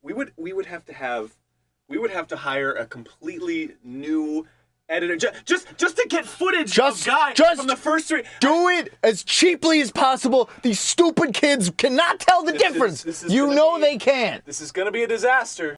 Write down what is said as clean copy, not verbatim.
we would have to hire a completely new editor just to get footage of Guy from the first 3. Do it as cheaply as possible. These stupid kids cannot tell the difference. You know they can't. This is going to be a disaster.